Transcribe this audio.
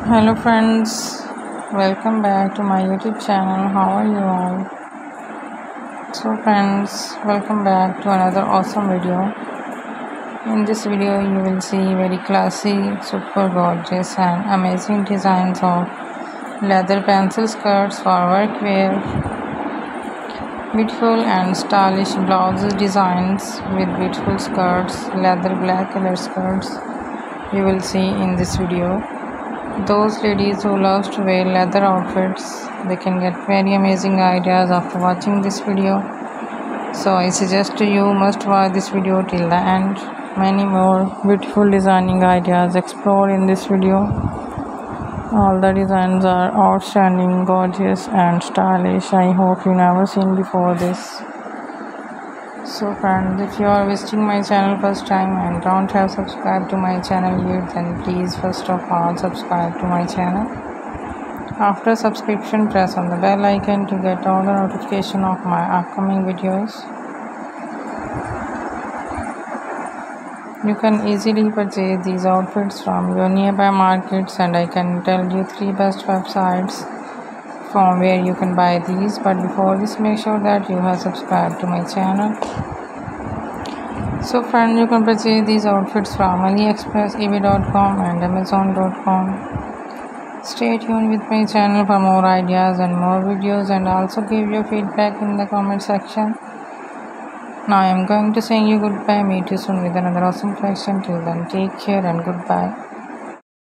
Hello friends, welcome back to my YouTube channel. How are you all? So friends, welcome back to another awesome video. In this video you will see very classy, super gorgeous and amazing designs of leather pencil skirts for workwear, beautiful and stylish blouse designs with beautiful skirts, leather black color skirts you will see in this video. Those ladies who love to wear leather outfits, they can get very amazing ideas after watching this video. So I suggest you must watch this video till the end. Many more beautiful designing ideas explored in this video. All the designs are outstanding, gorgeous and stylish. I hope you never seen before this. So friends, if you are visiting my channel first time and don't have subscribed to my channel yet, then please first of all subscribe to my channel. After subscription, press on the bell icon to get all the notification of my upcoming videos. You can easily purchase these outfits from your nearby markets, and I can tell you 3 best websites from where you can buy these. But before this, make sure that you have subscribed to my channel. So friends, you can purchase these outfits from AliExpress, ebay.com and amazon.com. Stay tuned with my channel for more ideas and more videos, and also give your feedback in the comment section. Now I am going to say you goodbye. Meet you soon with another awesome collection. Till then, take care and goodbye.